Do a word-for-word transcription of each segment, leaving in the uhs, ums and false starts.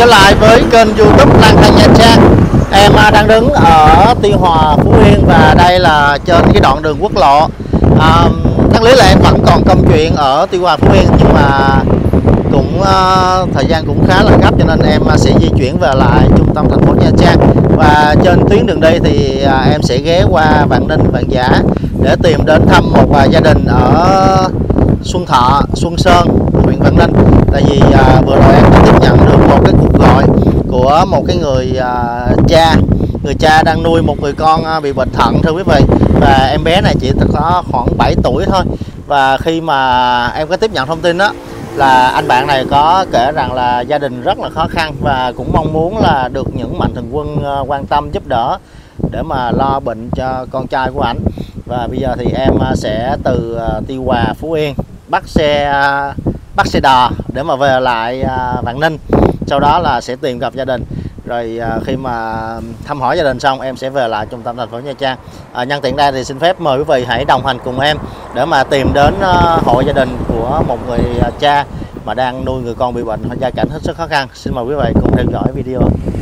trở lại với kênh YouTube Lang Thang Nha Trang. Em đang đứng ở Tuy Hòa, Phú Yên và đây là trên cái đoạn đường quốc lộ. À, đáng lý là em vẫn còn công chuyện ở Tuy Hòa, Phú Yên nhưng mà cũng uh, thời gian cũng khá là gấp cho nên em sẽ di chuyển về lại trung tâm thành phố Nha Trang. Và trên tuyến đường đi thì uh, em sẽ ghé qua Vạn Ninh, Vạn Giả để tìm đến thăm một uh, gia đình ở Xuân Thọ, Xuân Sơn, huyện Vạn Ninh. Tại vì uh, vừa rồi em có tiếp nhận được một cái cuộc gọi của một cái người uh, cha người cha đang nuôi một người con uh, bị bệnh thận, thưa quý vị. Và em bé này chỉ có khoảng bảy tuổi thôi. Và khi mà em có tiếp nhận thông tin đó là anh bạn này có kể rằng là gia đình rất là khó khăn và cũng mong muốn là được những mạnh thường quân uh, quan tâm giúp đỡ để mà lo bệnh cho con trai của ảnh. Và bây giờ thì em uh, sẽ từ uh, Tuy Hòa, Phú Yên bắt xe uh, bắt xe đò để mà về lại uh, Vạn Ninh, sau đó là sẽ tìm gặp gia đình. Rồi uh, khi mà thăm hỏi gia đình xong em sẽ về lại trung tâm thành phố Nha Trang. uh, Nhân tiện đây thì xin phép mời quý vị hãy đồng hành cùng em để mà tìm đến uh, hộ gia đình của một người uh, cha mà đang nuôi người con bị bệnh, gia cảnh hết sức khó khăn. Xin mời quý vị cùng theo dõi video.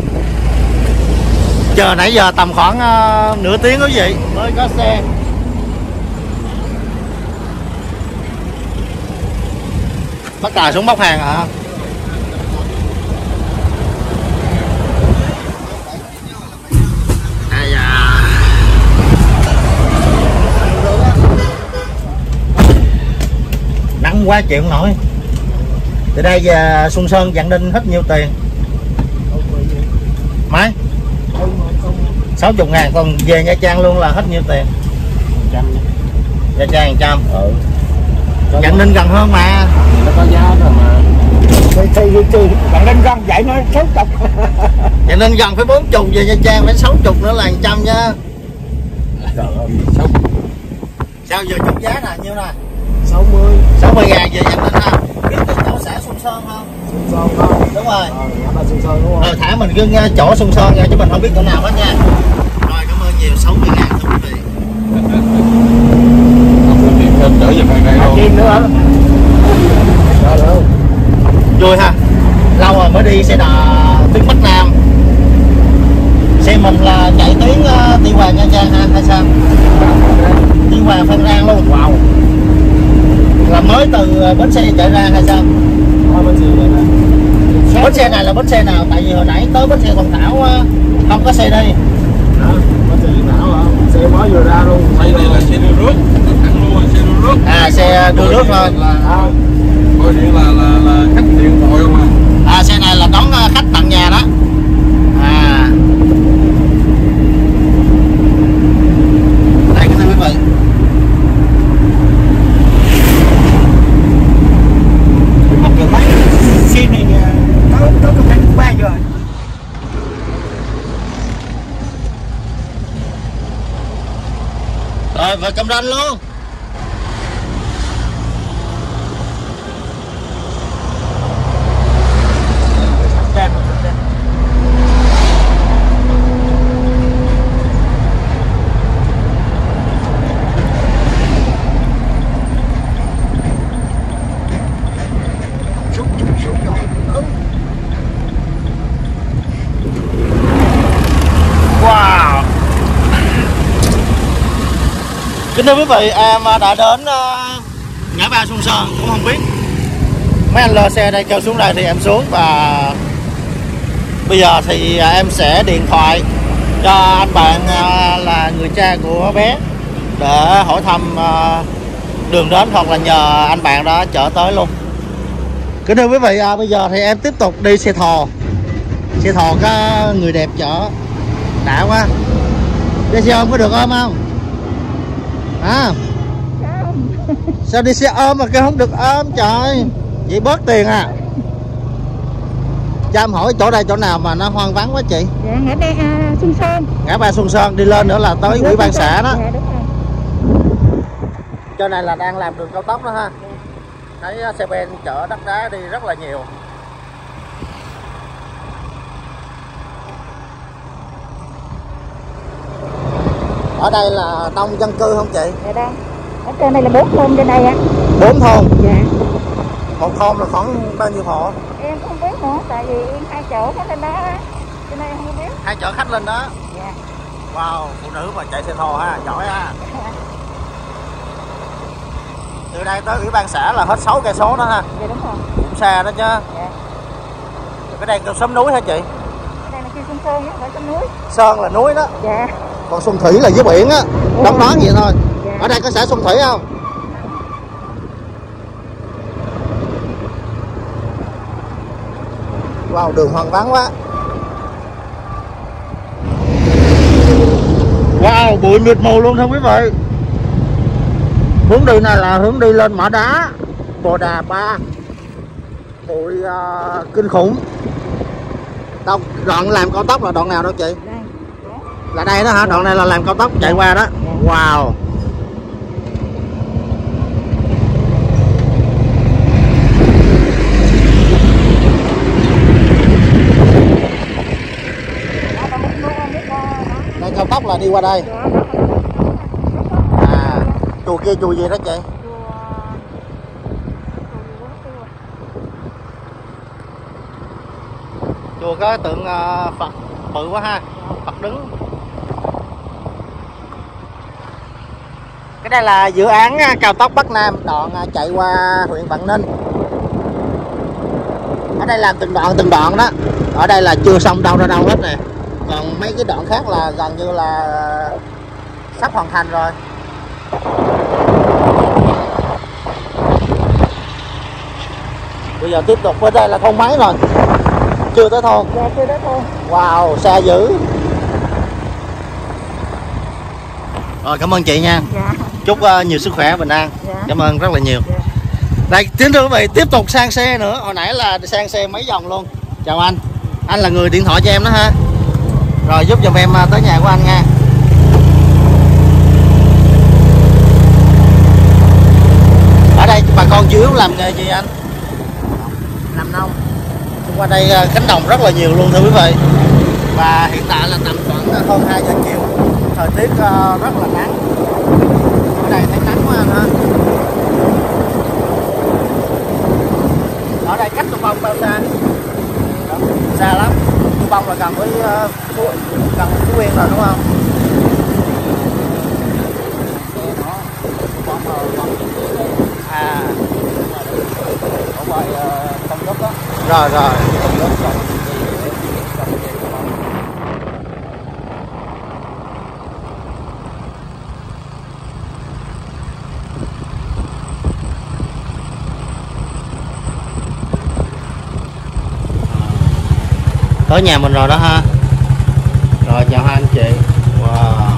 Chờ nãy giờ tầm khoảng uh, nửa tiếng quý vị mới có xe. Bắt cài xuống bóc hàng hả? À dạ. Nắng quá chịu không nổi. Từ đây về Xuân Sơn, Vạn Ninh hết nhiêu tiền? Mấy? sáu mươi ngàn, còn về Nha Trang luôn là hết nhiêu tiền? Nha Trang một trăm. Ừ. Vạn Ninh gần hơn mà. Nó có giá rồi mà. Thì Vạn Ninh gần vậy nó sáu mươi. Vạn Ninh gần phải bốn mươi, về Nha Trang phải sáu mươi nữa là một trăm nha. Trời ơi, sáu mươi. Sao giờ chốt giá nè, nhiêu nè? sáu mươi. sáu mươi ngàn về Vạn Ninh ha. Biết cái chỗ xã Xuân Sơn không? Xuân Sơn không? Đúng rồi. Ờ, là Xuân Sơn đúng không? Ờ, thả mình cứ chỗ Xuân Sơn nha, chứ mình không biết chỗ nào hết nha. Rồi, cảm ơn nhiều, sáu mươi ngàn thưa quý vị. Thêm trở về đây luôn. Chim nữa hả? Rồi luôn. Vui ha. Lâu rồi mới đi xe đò tuyến Bắc Nam. Xe mình là chạy tuyến uh, Tuy Hòa Nha Trang ha, hay sao? Tuy Hòa Phan Rang luôn. Wow. Là mới từ bến xe chạy ra hay sao? Thôi bến xe này. Bến xe này là bến xe nào? Tại vì hồi nãy tới bến xe Thuận Thảo uh, không có xe đi. Đó, bến xe Thuận Thảo hả? Xe mới vừa ra luôn. Xe này là xe đưa nước. Xe đưa nước. À, xe đưa nước thôi. Gọi điện là là là khách điện thoại không à? À, xe này là đón khách tận nhà đó. À. Đây thưa quý vị. Một giờ mấy xe này có có có khoảng ba giờ. Rồi về Cam Ranh luôn. Wow. Kính thưa quý vị, em đã đến uh, ngã ba Xuân Sơn, cũng không biết. Mấy anh lơ xe đây kêu xuống đây thì em xuống. Và bây giờ thì em sẽ điện thoại cho anh bạn uh, là người cha của bé để hỏi thăm uh, đường đến, hoặc là nhờ anh bạn đó chở tới luôn. Kính thưa quý vị, à, bây giờ thì em tiếp tục đi xe thò. Xe thò có người đẹp chở đã quá. Đi xe ôm có được ôm không? À, sao đi xe ôm mà kêu không được ôm trời? Vậy bớt tiền à? Cho em hỏi chỗ đây chỗ nào mà nó hoang vắng quá chị? Dạ, ngã ba à, Xuân Sơn. Ngã ba Xuân Sơn, đi lên nữa là tới ủy ban xã đó. Dạ, đúng rồi. Chỗ này là đang làm đường cao tốc đó ha. Thấy xe ben chở đất đá đi rất là nhiều. Ở đây là đông dân cư không chị? Dạ đang. Ở trên đây là bốn thôn trên đây á. Bốn thôn? Dạ. Một thôn là khoảng bao nhiêu hộ? Em không biết nữa, tại vì em hai chỗ khách lên đó á, cho nên em không biết. Hai chở khách lên đó. Dạ. Wow, phụ nữ mà chạy xe thồ ha, giỏi ha. Từ đây tới ủy ban xã là hết sáu cây số đó ha. Dạ đúng rồi. Cũng xa đó chứ. Dạ. Cái đây kêu xóm núi hả chị? Cái đây là kêu Xuân Sơn chứ không phải xóm núi. Sơn là núi đó. Dạ. Còn Xuân Thủy là dưới biển á, đóng đoán vậy thôi. Dạ. Ở đây có xã Xuân Thủy không? Wow, đường hoang vắng quá. Wow, bụi mịt mù luôn thưa quý vị. Hướng đi này là hướng đi lên Mỏ Đá, Bồ Đà Ba. Bụi uh, kinh khủng. Đâu, đoạn làm cao tốc là đoạn nào đó chị? Đây. Là đây đó hả? Đoạn này là làm cao tốc chạy qua đó. Wow. Đây cao tốc là đi qua đây. À, chùa kia chùa gì đó chị? Chùa có tượng uh, Phật bự quá ha, Phật đứng. Cái đây là dự án cao tốc Bắc Nam đoạn chạy qua huyện Vạn Ninh. Ở đây làm từng đoạn từng đoạn đó. Ở đây là chưa xong đâu ra đâu hết nè. Còn mấy cái đoạn khác là gần như là sắp hoàn thành rồi. Bây giờ tiếp tục với đây là thôn mấy rồi? Chưa tới thôn. Dạ chưa tới thôn. Wow, xa dữ. Rồi cảm ơn chị nha. Dạ. Chúc uh, nhiều sức khỏe bình an. Dạ. Cảm ơn rất là nhiều. Dạ. Đây tiến thưa quý vị, tiếp tục sang xe nữa. Hồi nãy là sang xe mấy vòng luôn. Chào anh. Anh là người điện thoại cho em đó ha. Rồi giúp giùm em tới nhà của anh nha. Ở đây bà con chủ yếu làm nghề gì anh? Làm nông. Xung quanh đây cánh đồng rất là nhiều luôn thưa quý vị. Và hiện tại là tầm khoảng hơn hai giờ chiều. Thời tiết rất là nắng. Ở đây thấy nắng quá anh ha. Ở đây cách Tuông Bông bao xa? Đó, xa lắm. Tuông Bông là gần với uh, Phú, gần với Phú Yên rồi đúng không? À, ở ngoài uh, Tân Cốc đó. Rồi rồi. Tới nhà mình rồi đó ha. Rồi chào hai anh chị. Wow.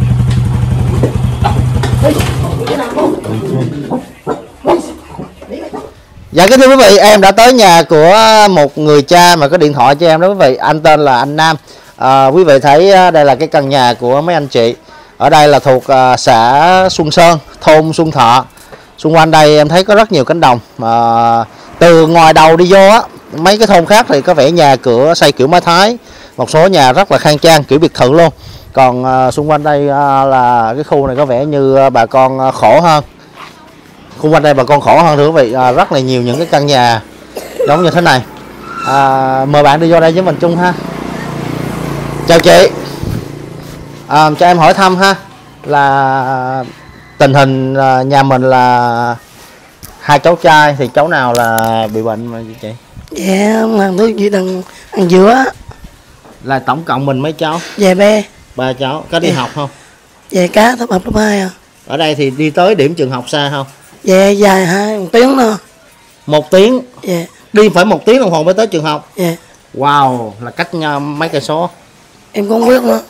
Dạ kính thưa quý vị, em đã tới nhà của một người cha mà có điện thoại cho em đó quý vị. Anh tên là anh Nam. À, quý vị thấy đây là cái căn nhà của mấy anh chị. Ở đây là thuộc uh, xã Xuân Sơn, thôn Xuân Thọ. Xung quanh đây em thấy có rất nhiều cánh đồng. À, từ ngoài đầu đi vô á, mấy cái thôn khác thì có vẻ nhà cửa xây kiểu mái Thái, một số nhà rất là khang trang kiểu biệt thự luôn. Còn uh, xung quanh đây uh, là cái khu này có vẻ như uh, bà con uh, khổ hơn. Xung quanh đây bà con khổ hơn thưa quý vị, uh, rất là nhiều những cái căn nhà giống như thế này. Uh, mời bạn đi vô đây với mình chung ha. Chào chị. Uh, cho em hỏi thăm ha, là tình hình uh, nhà mình là hai cháu trai thì cháu nào là bị bệnh mà chị? Dạ, thằng tôi chỉ đừng ăn giữa. Là tổng cộng mình mấy cháu? Dạ bé. Ba cháu, có đi Dạ. học không? Dạ cá tập học lớp hai à. Ở đây thì đi tới điểm trường học xa không? Dạ dài hai một tiếng nữa. Một tiếng? Dạ. Đi phải một tiếng đồng hồ mới tới trường học? Dạ. Wow, là cách nhau mấy cây số? Em cũng không biết nữa.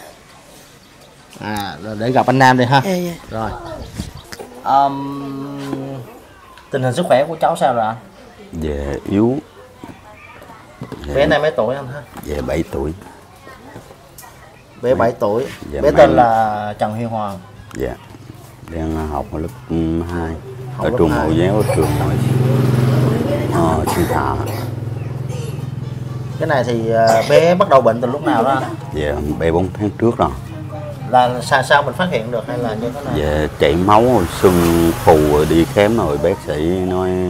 À, rồi để gặp anh Nam đi ha. Dạ dạ. Rồi. Um, tình hình sức khỏe của cháu sao rồi anh? Dạ yếu. Dạ. Bé này mấy tuổi anh ha? Dạ bảy tuổi. Bé bảy tuổi. Dạ, bé mấy... tên là Trần Huy Hoàng. Dạ. Đang học ở lớp hai. Học Ở lớp trường hai. mẫu giáo ở trường ngoài ờ, Xuân Thọ. Cái này thì uh, bé bắt đầu bệnh từ lúc nào đó anh? Dạ bé bốn tháng trước rồi. Là sao sao mình phát hiện được hay là như thế nào? Dạ chảy máu rồi sưng phù rồi đi khám rồi bác sĩ nói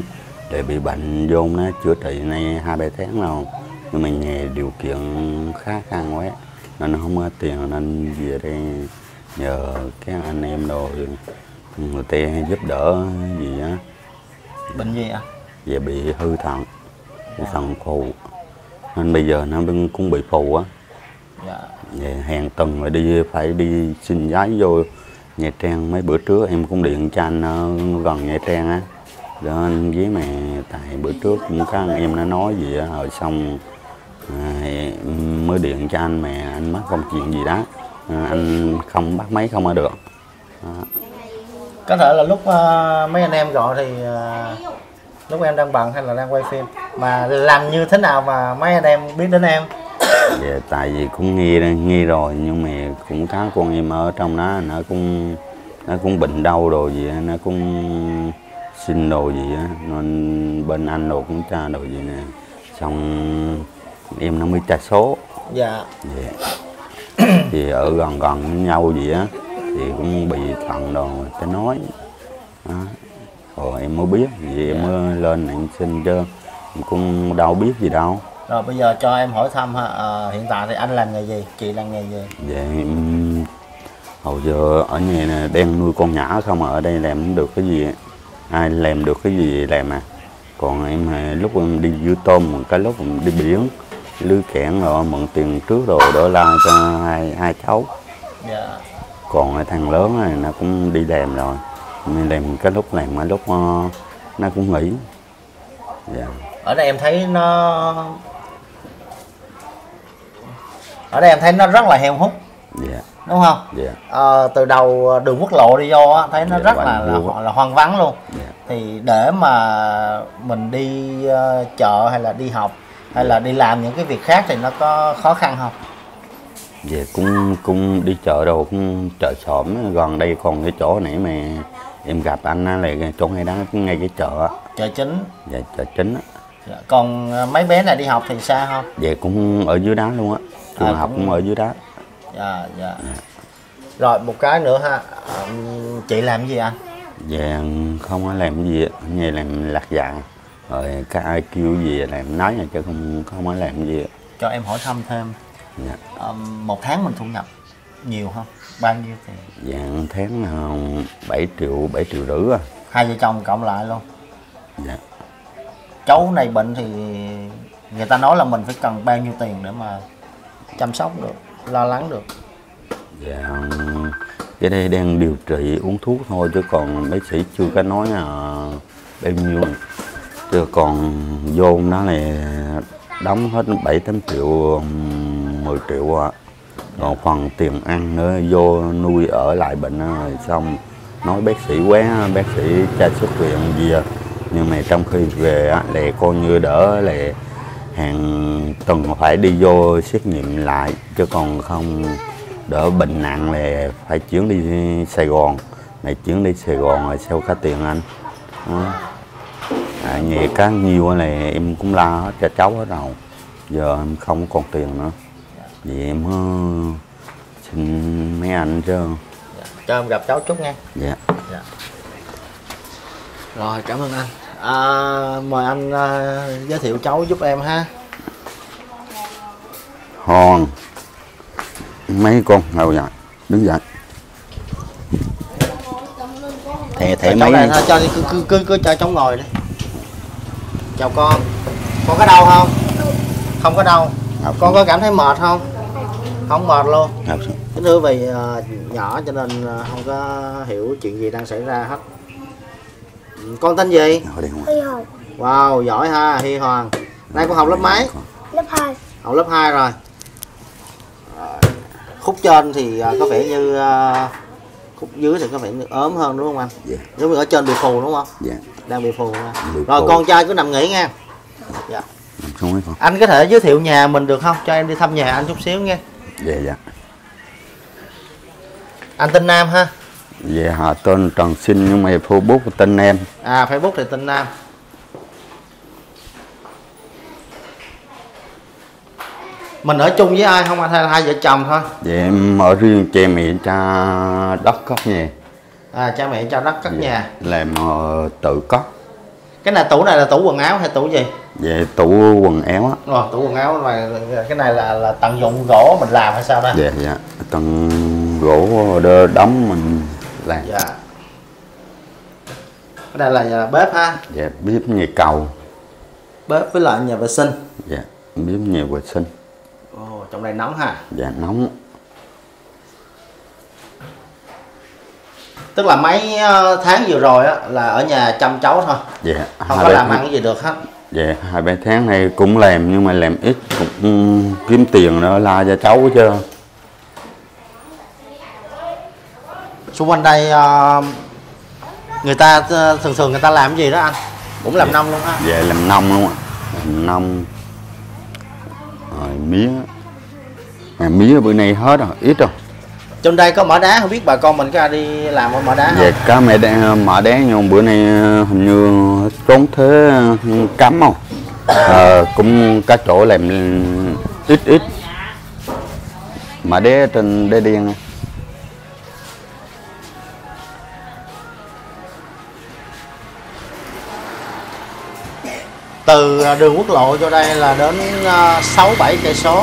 để bị bệnh vô nó chữa trị nay hai ba tháng rồi, nhưng mà nhà điều kiện khá khăn quá nên nó không có tiền, nên về đây nhờ các anh em đồ người ta giúp đỡ gì á. Bệnh gì ạ? Về bị hư thận, cái thận phù nên bây giờ nó cũng bị phù á. Dạ. Về hàng tuần rồi đi phải đi xin giấy vô Nha Trang. Mấy bữa trước em cũng điện cho anh gần Nha Trang á, để anh với mẹ, tại bữa trước cũng có anh em nó nói gì á, rồi xong à, mới điện cho anh mẹ anh mắc công chuyện gì đó, à, anh không bắt máy không có được đó. Có thể là lúc uh, mấy anh em gọi thì uh, lúc em đang bận hay là đang quay phim, mà làm như thế nào mà mấy anh em biết đến em? Dạ, tại vì cũng nghi nghi rồi, nhưng mà cũng có con em ở trong đó, nó cũng nó cũng bệnh đau đồ gì, nó cũng xin đồ gì á, nên bên anh đồ cũng tra đồ gì nè, xong em nó mới tra số. Dạ. Dạ. Thì ở gần gần với nhau gì á thì cũng bị thận đồ ta nói đó. Rồi em mới biết, vì em mới lên em xin chứ cũng đâu biết gì đâu. Rồi bây giờ cho em hỏi thăm ha, à, hiện tại thì anh làm nghề gì, chị làm nghề gì? Dạ em hồi giờ ở nhà này đang nuôi con nhỏ không, mà ở đây làm không được cái gì, ai làm được cái gì làm à. Còn em lúc em đi dưới tôm, một cái lúc em đi biển lưới kẽn rồi mượn tiền trước rồi đỡ la cho hai hai cháu. Dạ. Còn thằng lớn này nó cũng đi làm rồi, nên làm cái lúc làm cái lúc uh, nó cũng nghỉ. Dạ. Ở đây em thấy nó ở đây em thấy nó rất là heo hút. Dạ. Đúng không? Dạ. À, từ đầu đường quốc lộ đi vô á, thấy nó Dạ, rất là là, là là hoang vắng luôn. Dạ. Thì để mà mình đi uh, chợ hay là đi học hay là đi làm những cái việc khác thì nó có khó khăn không? Dạ cũng cũng đi chợ đâu, cũng chợ xổm gần đây, còn cái chỗ này mà em gặp anh á là chỗ ngay đó, ngay cái chợ. Chợ chính. Dạ, chợ chính á. Dạ. Còn mấy bé này đi học thì xa không? Dạ cũng ở dưới đó luôn á, trường À, học cũng... cũng ở dưới đó. Dạ, dạ. Dạ. Rồi một cái nữa ha, à, chị làm cái gì anh? Dạ không có làm cái gì, nhà làm lặt vặt, rồi các ai kêu gì làm nói nha, chứ không không có làm cái gì. Cho em hỏi thăm thêm. Dạ. À, một tháng mình thu nhập nhiều không? Bao nhiêu tiền? Dạ tháng bảy triệu, bảy triệu rưỡi à. Hai vợ chồng cộng lại luôn. Dạ. Cháu này bệnh thì người ta nói là mình phải cần bao nhiêu tiền để mà chăm sóc được, lo lắng được? Dạ cái đây đang điều trị uống thuốc thôi, chứ còn bác sĩ chưa có nói là bao nhiêu, chứ còn vô đó là đóng hết bảy tám triệu, mười triệu ạ. À. Còn phần tiền ăn nữa, vô nuôi ở lại bệnh rồi xong nói bác sĩ quá, bác sĩ tra xuất viện gì à. Nhưng mà trong khi về là coi như đỡ, là hàng tuần phải đi vô xét nghiệm lại, chứ còn không đỡ bệnh nặng là phải chuyển đi Sài Gòn, này chuyển đi Sài Gòn rồi sao có tiền anh đó. À, nhà cá nhiều là em cũng la hết cho cháu hết rồi, giờ em không còn tiền nữa, vì em uh, xin mấy anh chứ. Dạ. Cho em gặp cháu chút nha. Dạ. Dạ. Rồi cảm ơn anh. À, mời anh uh, giới thiệu cháu giúp em ha. Hòn, mấy con ngồi dậy, đứng dậy. Thẻ thẻ mấy này thôi, cho đi, cứ cứ cứ, cứ cho cháu ngồi đi. Chào con. Con có đau không? Không có đau. Học con có cảm thấy mệt không? Không mệt luôn. Kính thưa vì uh, nhỏ cho nên uh, không có hiểu chuyện gì đang xảy ra hết. Con tên gì? Hi Hoàng. Wow, giỏi ha, Hi Hoàng. Nay con học lớp mấy? Lớp hai. Học lớp hai rồi. Khúc trên thì uh, có vẻ như uh, khúc dưới thì có vẻ như ốm hơn đúng không anh? Dạ. Giống như ở trên bị phù đúng không? Dạ. Đang bị phù. Bị Rồi phù. con trai cứ nằm nghỉ nha. Dạ. Không mấy con. Anh có thể giới thiệu nhà mình được không? Cho em đi thăm nhà anh chút xíu nha. Dạ dạ. Anh tên Nam ha? Dạ họ tên Trần Sinh, nhưng mà Facebook tên em. À Facebook thì tên Nam. Mình ở chung với ai không anh, hay là hai vợ chồng thôi? Dạ em ở riêng, cha mẹ cha đất cất nhà. À cha mẹ cho đất cất Dạ. nhà. Làm uh, tự cất. Cái này tủ này là tủ quần áo hay tủ gì? Về tủ quần áo á. Rồi, tủ quần áo này, cái này là là tận dụng gỗ mình làm hay sao đây? Dạ dạ, tận gỗ đơ đóng mình làm. Dạ. Cái này là nhà bếp ha. Dạ, bếp nhà cầu. Bếp với lại nhà vệ sinh. Dạ, bếp nhà vệ sinh. Ồ, trong này nóng ha. Dạ nóng. Tức là mấy tháng vừa rồi á là ở nhà chăm cháu thôi. Dạ. Không có làm ăn cái gì được hết. Dạ, hai ba tháng này cũng làm nhưng mà làm ít cũng kiếm tiền nữa la cho cháu chứ. Xung quanh đây người ta thường thường người ta làm cái gì đó anh? Cũng làm dạ. nông luôn ha. Dạ làm nông luôn ạ. Làm nông. Rồi mía. À, mía bữa nay hết rồi, ít rồi. Trong đây có mỏ đá, không biết bà con mình có đi làm ở mỏ đá không? Dạ có mẹ đá, mỏ đá nhưng bữa nay hình như trốn thế cấm không? À, cũng các chỗ làm ít ít. Mỏ đá trên đá đen. Từ đường quốc lộ vô đây là đến sáu bảy cây số.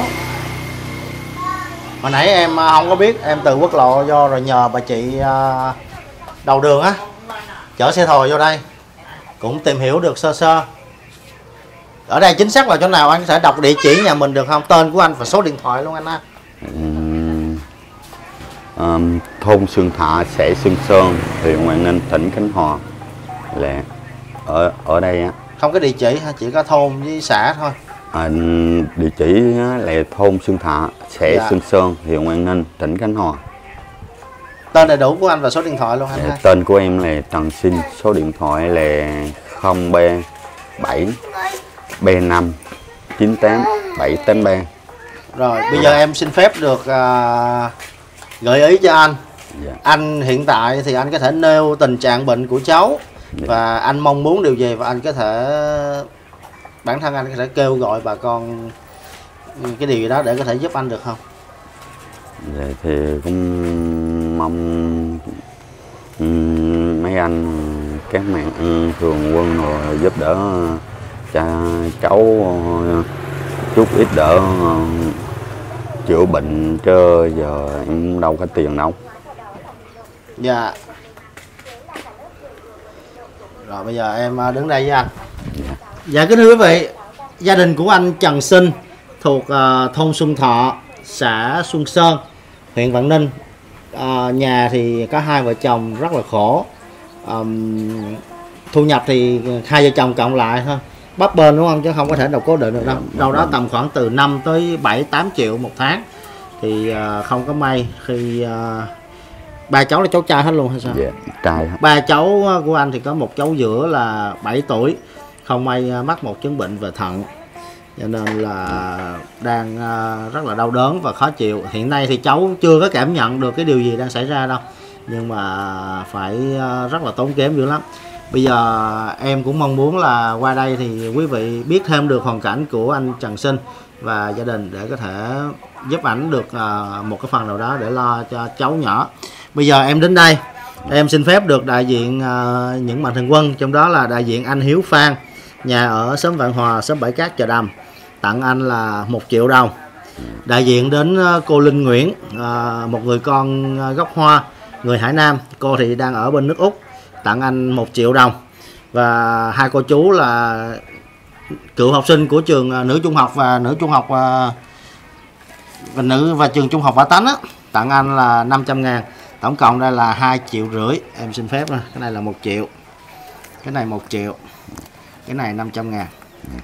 Hồi nãy em không có biết, em từ quốc lộ vô rồi nhờ bà chị đầu đường á chở xe thồ vô đây, cũng tìm hiểu được sơ sơ. Ở đây chính xác là chỗ nào anh có thể đọc địa chỉ nhà mình được không? Tên của anh và số điện thoại luôn anh ha. Um, um, thôn Xuân Thọ, xã Xuân Sơn, huyện Quảng Ninh, tỉnh Khánh Hòa là ở ở đây á. Không có địa chỉ ha, chỉ có thôn với xã thôi. À, địa chỉ là thôn Xuân Thọ, xã dạ. Xuân Sơn, huyện Quảng Ninh, tỉnh Khánh Hòa. Tên đầy đủ của anh và số điện thoại luôn anh dạ, ha. Tên của em là Trần Sinh, số điện thoại là không ba bảy ba năm chín tám bảy tám ba. Rồi bây giờ em xin phép được uh, gợi ý cho anh. Dạ. Anh hiện tại thì anh có thể nêu tình trạng bệnh của cháu dạ. và anh mong muốn điều gì, và anh có thể bản thân anh có thể kêu gọi bà con cái điều gì đó để có thể giúp anh được không? Dạ, thì cũng mong um, mấy anh các bạn thường quân rồi giúp đỡ cho cháu chút ít đỡ uh, chữa bệnh chứ giờ em đâu có tiền đâu. Dạ. Rồi bây giờ em đứng đây với anh. Dạ, dạ kính thưa quý vị, gia đình của anh Trần Sinh thuộc uh, thôn Xuân Thọ, xã Xuân Sơn, huyện Vạn Ninh. Uh, nhà thì có hai vợ chồng rất là khổ. Um, thu nhập thì hai vợ chồng cộng lại thôi, bấp bênh đúng không, chứ không có thể nào cố định được đâu. Đâu đó tầm khoảng từ năm tới bảy tám triệu một tháng. Thì uh, không có may khi uh, ba cháu là cháu trai hết luôn hay sao? Dạ, trai. Ba cháu của anh thì có một cháu giữa là bảy tuổi, không may mắc một chứng bệnh về thận, cho nên là đang rất là đau đớn và khó chịu. Hiện nay thì cháu chưa có cảm nhận được cái điều gì đang xảy ra đâu, nhưng mà phải rất là tốn kém dữ lắm. Bây giờ em cũng mong muốn là qua đây thì quý vị biết thêm được hoàn cảnh của anh Trần Sinh và gia đình để có thể giúp ảnh được một cái phần nào đó để lo cho cháu nhỏ. Bây giờ em đến đây, em xin phép được đại diện uh, những mạnh thường quân, trong đó là đại diện anh Hiếu Phan, nhà ở xóm Vạn Hòa, xóm Bãi Cát, Chợ Đầm, tặng anh là một triệu đồng. Đại diện đến uh, cô Linh Nguyễn, uh, một người con uh, gốc Hoa, người Hải Nam, cô thì đang ở bên nước Úc, tặng anh một triệu đồng. Và hai cô chú là cựu học sinh của trường uh, nữ trung học và nữ trung học uh, và nữ và trường trung học Võ Tánh á, tặng anh là năm trăm ngàn. Tổng cộng đây là hai triệu rưỡi. Em xin phép, cái này là một triệu, cái này một triệu, cái này năm trăm ngàn.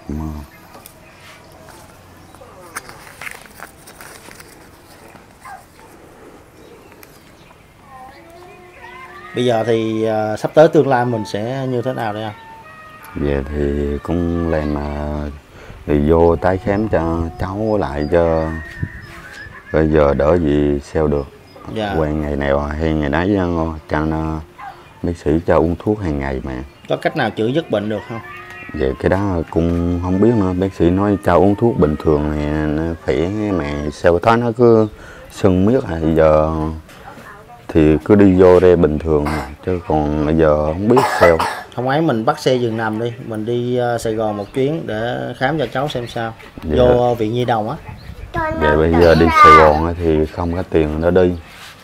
Bây giờ thì uh, sắp tới tương lai mình sẽ như thế nào đây anh? Về thì cũng làm uh, thì vô tái khám cho cháu lại cho bây giờ đỡ gì sao được. Dạ. Quen ngày nào hay ngày đấy cho nó bác sĩ cho uống thuốc hàng ngày mà. Có cách nào chữa dứt bệnh được không? Vậy cái đó cũng không biết nữa. Bác sĩ nói cho uống thuốc bình thường thì nó khỏe, mà sao thấy nó cứ sưng miết à. Giờ thì cứ đi vô đây bình thường chứ còn bây giờ không biết sao. Không ấy mình bắt xe giường nằm đi, mình đi uh, Sài Gòn một chuyến để khám cho cháu xem sao. Dạ. Vô uh, viện nhi đồng á. Vậy bây giờ đi Sài Gòn thì không có tiền để đi.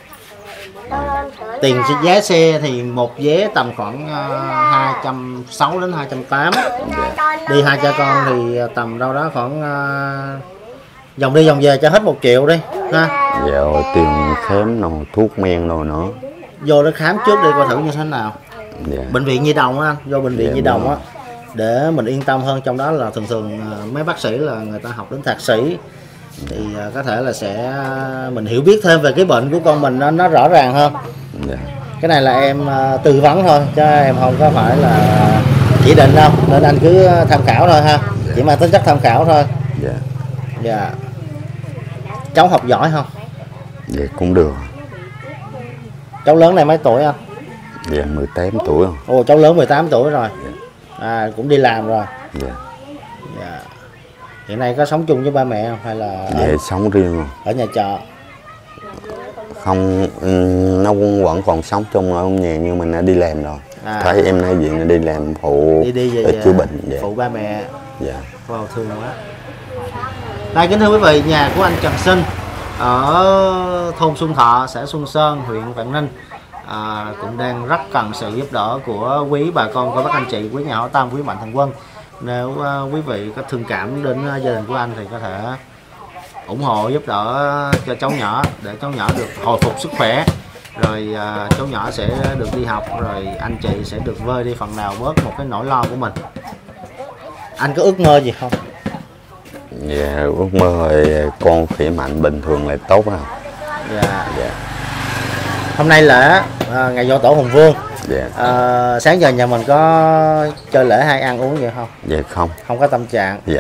Tiền vé xe thì một vé tầm khoảng uh, hai trăm sáu mươi đến hai trăm tám mươi. Dạ. Đi hai cha con thì tầm đâu đó khoảng uh, vòng đi vòng về cho hết một triệu đi ha. Dạ, rồi tiền khám rồi thuốc men rồi nữa. Vô đó khám trước đi coi thử như thế nào. Dạ. Bệnh viện nhi đồng á, vô bệnh viện Dạ, nhi đồng á đúng. để mình yên tâm hơn. Trong đó là thường thường uh, mấy bác sĩ là người ta học đến thạc sĩ thì uh, có thể là sẽ mình hiểu biết thêm về cái bệnh của con mình nó, nó rõ ràng hơn. Dạ. Cái này là em uh, tư vấn thôi chứ em không có phải là chỉ định đâu, nên anh cứ tham khảo thôi ha. Chỉ mang tính chất tham khảo thôi. Dạ. Dạ. Cháu học giỏi không? Dạ cũng được. Cháu lớn này mấy tuổi anh? Dạ mười tám tuổi rồi. Ồ, cháu lớn mười tám tuổi rồi. À, cũng đi làm rồi. Dạ. Dạ. Hiện nay có sống chung với ba mẹ không hay là Dạ ở, sống riêng rồi. ở nhà trọ? Không, nó cũng vẫn còn sống chung ở nhà nhưng mình đã đi làm rồi. À. Thấy em nói gì nó đi làm phụ Đi đi về, để về chữa bệnh. Dạ. phụ ba mẹ. Dạ. Wow, thương quá. Đây kính thưa quý vị, nhà của anh Trần Sinh ở thôn Xuân Thọ, xã Xuân Sơn, huyện Vạn Ninh à, cũng đang rất cần sự giúp đỡ của quý bà con, của các anh chị, quý nhà hảo tâm, quý mạnh thường quân. Nếu uh, quý vị có thương cảm đến uh, gia đình của anh thì có thể ủng hộ giúp đỡ cho cháu nhỏ để cháu nhỏ được hồi phục sức khỏe, rồi uh, cháu nhỏ sẽ được đi học, rồi anh chị sẽ được vơi đi phần nào bớt một cái nỗi lo của mình. Anh có ước mơ gì không? Dạ, ước mơ rồi con khỏe mạnh bình thường là tốt không? Dạ. Dạ. Hôm nay là à, ngày giỗ tổ Hùng Vương. Dạ. À, sáng giờ nhà mình có chơi lễ hay ăn uống gì không? Dạ không. Không có tâm trạng. Dạ.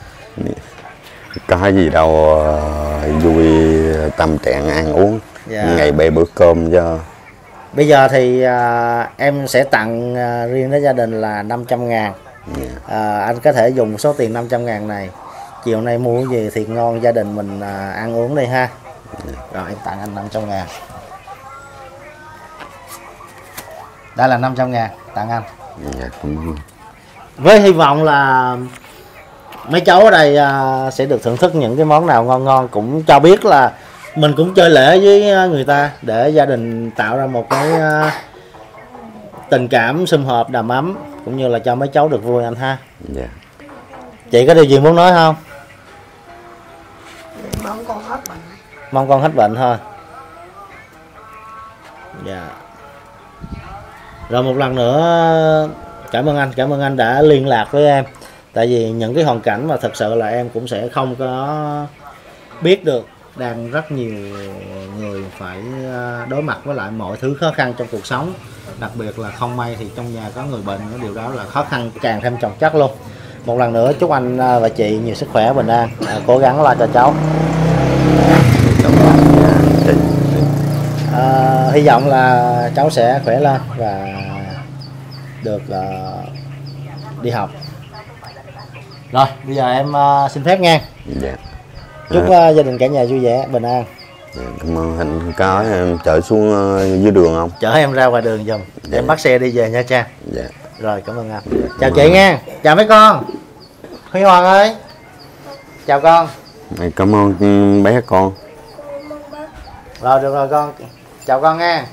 Có gì đâu vui tâm trạng ăn uống. Dạ. Ngày bảy bữa cơm cho. Bây giờ thì à, em sẽ tặng à, riêng đến gia đình là năm trăm ngàn. Dạ. À, anh có thể dùng số tiền năm trăm ngàn này chiều nay mua gì thiệt ngon gia đình mình à, ăn uống đi ha. Dạ. Rồi em tặng anh năm trăm ngàn. Đây là năm trăm ngàn tặng anh. Dạ cũng... Với hy vọng là mấy cháu ở đây à, sẽ được thưởng thức những cái món nào ngon ngon, cũng cho biết là mình cũng chơi lễ với người ta để gia đình tạo ra một cái à, tình cảm sum họp đầm ấm, cũng như là cho mấy cháu được vui anh ha. Dạ. Chị có điều gì muốn nói không? Mong con hết bệnh. Mong con hết bệnh thôi. Dạ. Rồi một lần nữa cảm ơn anh, cảm ơn anh đã liên lạc với em. Tại vì những cái hoàn cảnh mà thật sự là em cũng sẽ không có biết được. Đang rất nhiều người phải đối mặt với lại mọi thứ khó khăn trong cuộc sống. Đặc biệt là không may thì trong nhà có người bệnh, cái điều đó là khó khăn càng thêm chồng chất luôn. Một lần nữa chúc anh và chị nhiều sức khỏe, bình an, à, cố gắng lo cho cháu. À, hy vọng là cháu sẽ khỏe lên và được uh, đi học. Rồi bây giờ em uh, xin phép nha. Dạ. Chúc uh, gia đình cả nhà vui vẻ, bình an. Dạ, cảm ơn anh. Có em chở xuống uh, dưới đường không? Chở em ra ngoài đường giùm. Dạ. Em bắt xe đi về Nha Trang. Dạ. Rồi cảm ơn anh. Dạ, Chào cảm chị ơn. nha. Chào mấy con. Huy Hoàng ơi. Chào con. Cảm ơn bé con. Rồi được rồi con. Chào con nha.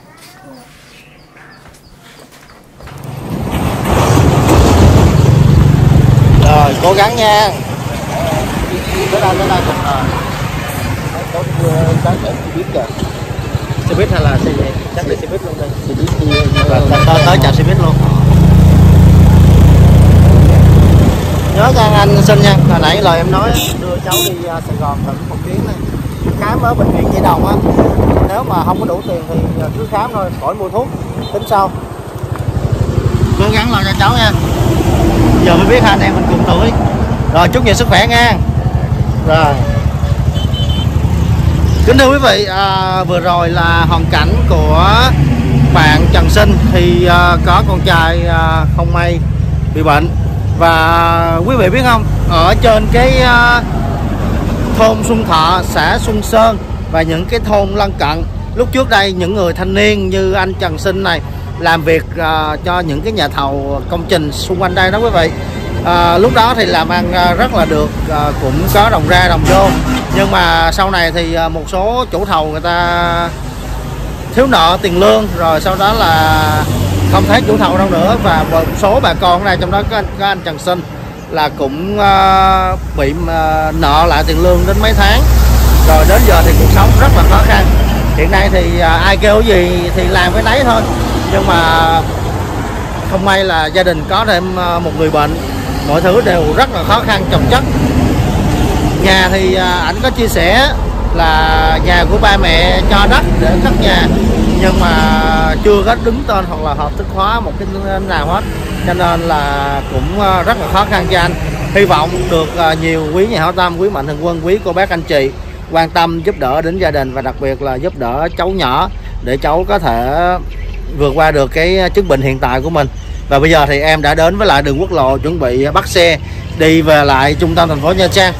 Rồi cố gắng nha. Tới đây tới đây cũng rồi. Có cái xe buýt kìa. Xe buýt hay là xe gì? Chắc là xe buýt luôn đây. Xe buýt đi. Rồi tới tới chạm xe buýt luôn. Nhớ cho anh Sinh nha, hồi nãy lời em nói đưa cháu đi Sài Gòn thử một chuyến này, khám ở bệnh viện Nhi đồng á. Nếu mà không có đủ tiền thì cứ khám thôi, khỏi mua thuốc, tính sau. Cố gắng lo cho cháu nha. Giờ mới biết hai anh em mình cùng tuổi. Rồi chúc nhiều sức khỏe nha. Rồi. Kính thưa quý vị, à, vừa rồi là hoàn cảnh của bạn Trần Sinh thì à, có con trai à, không may bị bệnh. Và quý vị biết không, ở trên cái uh, thôn Xuân Thọ, xã Xuân Sơn và những cái thôn lân cận, lúc trước đây những người thanh niên như anh Trần Sinh này làm việc à, cho những cái nhà thầu công trình xung quanh đây đó quý vị. À, lúc đó thì làm ăn rất là được, à, cũng có đồng ra đồng vô, nhưng mà sau này thì một số chủ thầu người ta thiếu nợ tiền lương, rồi sau đó là không thấy chủ thầu đâu nữa, và một số bà con ở đây, trong đó có anh, có anh Trần Sinh là cũng uh, bị uh, nợ lại tiền lương đến mấy tháng, rồi đến giờ thì cuộc sống rất là khó khăn. Hiện nay thì uh, ai kêu gì thì làm cái đấy thôi, nhưng mà không may là gia đình có thêm uh, một người bệnh, mọi thứ đều rất là khó khăn chồng chất. Nhà thì uh, ảnh có chia sẻ là nhà của ba mẹ cho đất để cất nhà, nhưng mà chưa có đứng tên hoặc là hợp thức hóa một cái nào hết, cho nên là cũng rất là khó khăn cho anh. Hy vọng được nhiều quý nhà hảo tâm, quý mạnh thường quân, quý cô bác anh chị quan tâm giúp đỡ đến gia đình, và đặc biệt là giúp đỡ cháu nhỏ để cháu có thể vượt qua được cái chứng bệnh hiện tại của mình. Và bây giờ thì em đã đến với lại đường quốc lộ, chuẩn bị bắt xe đi về lại trung tâm thành phố Nha Trang.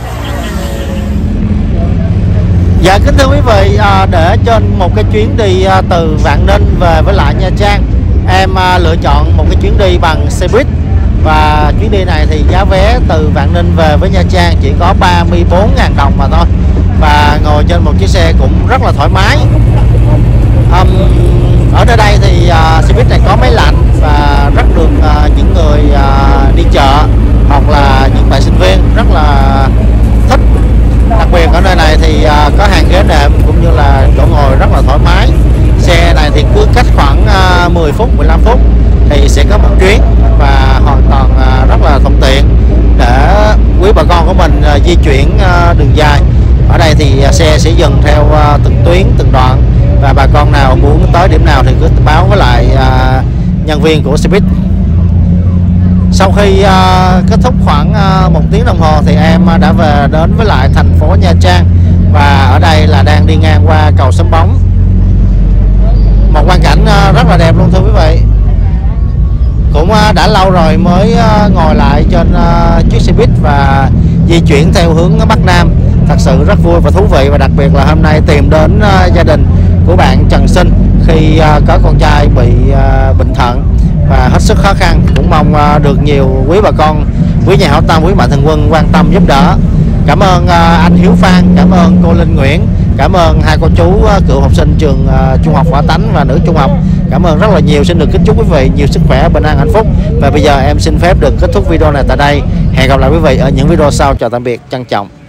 Dạ kính thưa quý vị, à, để trên một cái chuyến đi à, từ Vạn Ninh về với lại Nha Trang, em à, lựa chọn một cái chuyến đi bằng xe buýt. Và chuyến đi này thì giá vé từ Vạn Ninh về với Nha Trang chỉ có ba mươi bốn nghìn đồng mà thôi. Và ngồi trên một chiếc xe cũng rất là thoải mái. um, Ở nơi đây thì à, xe buýt này có máy lạnh và rất được à, những người à, đi chợ hoặc là những bạn sinh viên rất là thích. Đặc biệt ở nơi này thì uh, có hàng ghế nệm cũng như là chỗ ngồi rất là thoải mái. Xe này thì cứ cách khoảng uh, mười phút, mười lăm phút thì sẽ có một chuyến, và hoàn toàn uh, rất là thuận tiện để quý bà con của mình uh, di chuyển uh, đường dài. Ở đây thì uh, xe sẽ dừng theo uh, từng tuyến, từng đoạn, và bà con nào muốn tới điểm nào thì cứ báo với lại uh, nhân viên của xe buýt. Sau khi uh, kết thúc khoảng uh, một tiếng đồng hồ thì em uh, đã về đến với lại thành phố Nha Trang, và ở đây là đang đi ngang qua cầu Sấm Bóng. Một quang cảnh uh, rất là đẹp luôn thưa quý vị. Cũng uh, đã lâu rồi mới uh, ngồi lại trên uh, chiếc xe buýt và di chuyển theo hướng Bắc Nam. Thật sự rất vui và thú vị, và đặc biệt là hôm nay tìm đến uh, gia đình của bạn Trần Sinh khi uh, có con trai bị uh, bệnh thận và hết sức khó khăn. Cũng mong uh, được nhiều quý bà con, quý nhà hảo tâm, quý mạnh thường quân quan tâm giúp đỡ. Cảm ơn uh, anh Hiếu Phan, cảm ơn cô Linh Nguyễn, cảm ơn hai cô chú uh, cựu học sinh trường uh, trung học Võ Tánh và nữ trung học. Cảm ơn rất là nhiều. Xin được kính chúc quý vị nhiều sức khỏe, bình an, hạnh phúc. Và bây giờ em xin phép được kết thúc video này tại đây. Hẹn gặp lại quý vị ở những video sau. Chào tạm biệt, trân trọng.